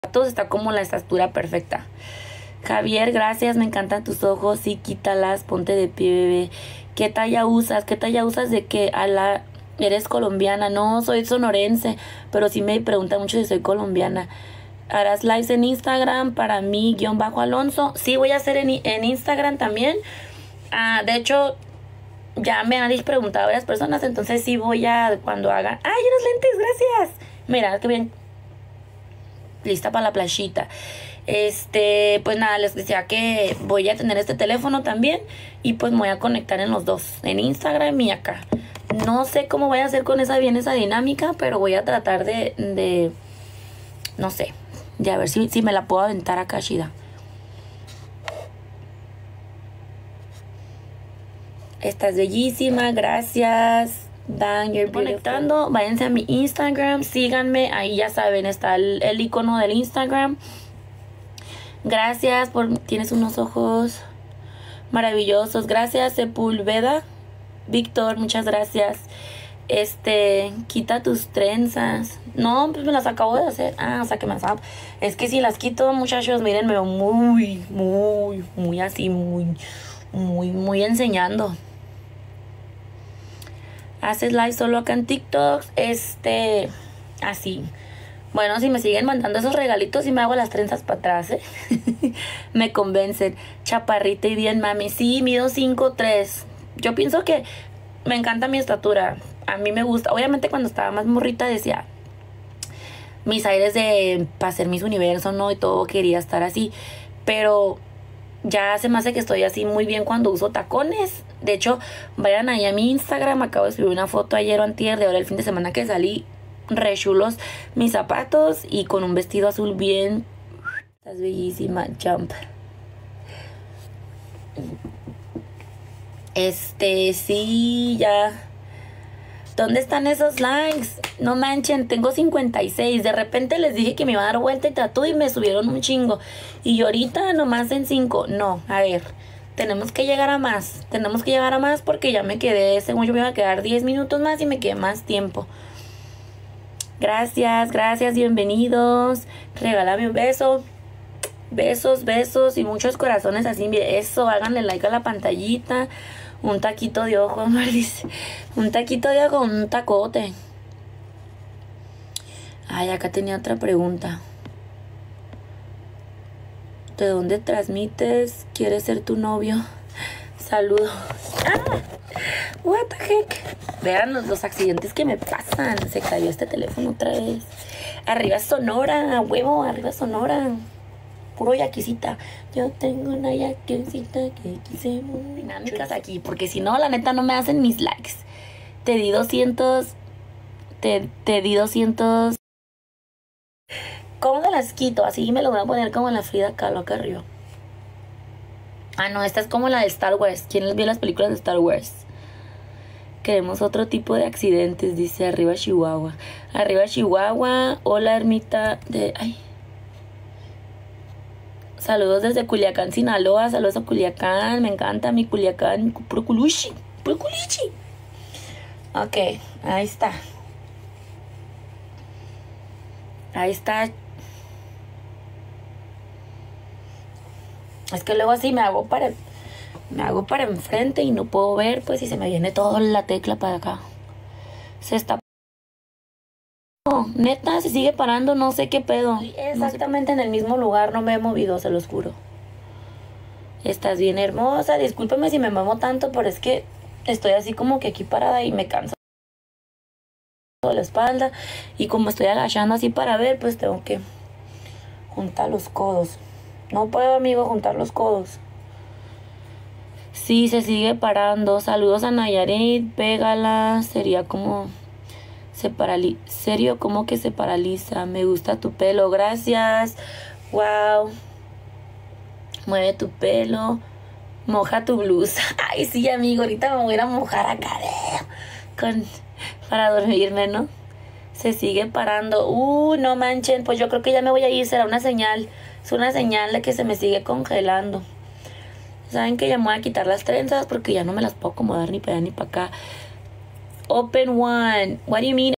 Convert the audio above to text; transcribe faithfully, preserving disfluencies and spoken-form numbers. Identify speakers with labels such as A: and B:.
A: zapatos está como la estatura perfecta. Javier, gracias, me encantan tus ojos. Sí, quítalas, ponte de pie, bebé. ¿Qué talla usas? ¿Qué talla usas de qué? A la... ¿Eres colombiana? No, soy sonorense, pero sí me preguntan mucho si soy colombiana. ¿Harás lives en Instagram para mí, guión bajo Alonso? Sí, voy a hacer en, en Instagram también. Ah, de hecho, ya me han preguntado varias personas, entonces sí voy a, cuando hagan... ¡Ay, unos lentes! ¡Gracias! Mira, qué bien. Lista para la playita. Este, pues nada, les decía que voy a tener este teléfono también y pues me voy a conectar en los dos, en Instagram y acá. No sé cómo voy a hacer con esa bien esa dinámica, pero voy a tratar de, de no sé, de a ver si, si me la puedo aventar acá, Shida. Estás bellísima, gracias. Dan, you're conectando, váyanse a mi Instagram, síganme, ahí ya saben, está el, el icono del Instagram. Gracias por, tienes unos ojos maravillosos. Gracias, Sepulveda. Víctor, muchas gracias. Este, quita tus trenzas. No, pues me las acabo de hacer. Ah, o sea que me sabe. Es que si las quito, muchachos, miren, me veo muy, muy, muy así, muy, muy, muy enseñando. Haces live solo acá en TikTok. Este, así. Bueno, si me siguen mandando esos regalitos y me hago las trenzas para atrás, ¿eh? Me convencen. Chaparrita y bien, mami. Sí, mido cinco tres. Yo pienso que me encanta mi estatura. A mí me gusta. Obviamente cuando estaba más morrita decía mis aires de para ser Miss Universo, ¿no? Y todo, quería estar así. Pero ya se me hace que estoy así muy bien cuando uso tacones. De hecho, vayan ahí a mi Instagram. Acabo de subir una foto ayer o antier de ahora el fin de semana que salí. Re chulos mis zapatos y con un vestido azul bien. Estás bellísima, Jump. Este, sí, ya. ¿Dónde están esos likes? No manchen, tengo cincuenta y seis. De repente les dije que me iba a dar vuelta y trató y me subieron un chingo. Y ahorita nomás en cinco. No, a ver, tenemos que llegar a más. Tenemos que llegar a más porque ya me quedé, según yo me iba a quedar diez minutos más y me quedé más tiempo. Gracias, gracias, bienvenidos. Regálame un beso. Besos, besos y muchos corazones así. Eso, háganle like a la pantallita. Un taquito de ojo, Marlis. Un taquito de ojo, un tacote. Ay, acá tenía otra pregunta. ¿De dónde transmites? ¿Quieres ser tu novio? Saludos. Ah, what the heck. Vean los, los accidentes que me pasan. Se cayó este teléfono otra vez. Arriba Sonora, a huevo, arriba Sonora. Puro yaquisita. Yo tengo una yaquisita que quise muy dinámicas aquí, porque si no, la neta no me hacen mis likes. Te di doscientos. Te, te di doscientos. ¿Cómo me las quito? Así me lo voy a poner como la Frida Kahlo acá arriba. Ah, no, esta es como la de Star Wars. ¿Quién les vio las películas de Star Wars? Queremos otro tipo de accidentes, dice arriba Chihuahua. Arriba Chihuahua. Hola, ermita de... Ay. Saludos desde Culiacán, Sinaloa. Saludos a Culiacán. Me encanta mi Culiacán. Puro culuchi. Puro culichi. Ok, ahí está. Ahí está. Es que luego así me hago para... Me hago para enfrente y no puedo ver, pues, y se me viene toda la tecla para acá. Se está... No, neta, se sigue parando, no sé qué pedo. Exactamente en el mismo lugar, no me he movido, se los juro. Estás bien hermosa, discúlpeme si me muevo tanto, pero es que estoy así como que aquí parada y me canso la espalda. Y como estoy agachando así para ver, pues tengo que juntar los codos. No puedo, amigo, juntar los codos. Sí, se sigue parando. Saludos a Nayarit, pégala. Sería como... Se paraliza. Serio, como que se paraliza. Me gusta tu pelo, gracias. Wow. Mueve tu pelo. Moja tu blusa. Ay, sí, amigo, ahorita me voy a ir a mojar acá. Con, para dormirme, ¿no? Se sigue parando. Uh, no manchen. Pues yo creo que ya me voy a ir. Será una señal. Es una señal de que se me sigue congelando. Saben que ya me voy a quitar las trenzas porque ya no me las puedo acomodar ni para allá ni para acá. Open one. What do you mean?